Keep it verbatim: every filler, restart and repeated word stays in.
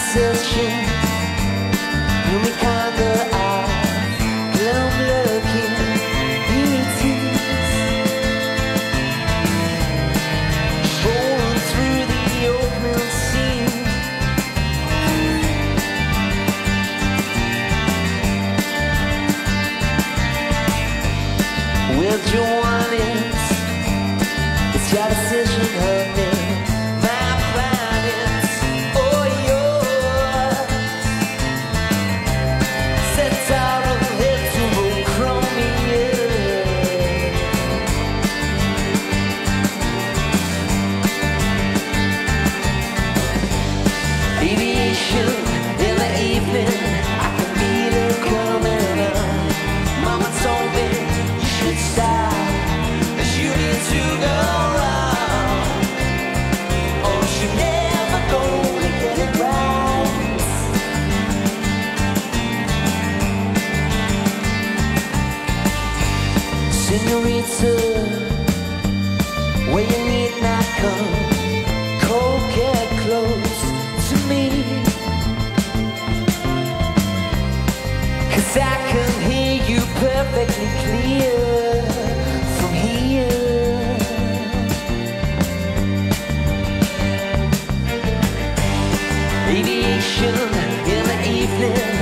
obsession, gloomy kind of eye, glum looking beauties, rolling through the open sea. With your one is, it's your decision, honey. My planets, all yours. Set out of head to Chromia. Aviation in the evening, I can feel it coming up. Mama told me you should stop, 'cause you need to go wrong, or you're never gonna get it right. Senorita, where you need not come, cold, get close to me, 'cause I can hear you perfectly clear from here. Aviation in the evening,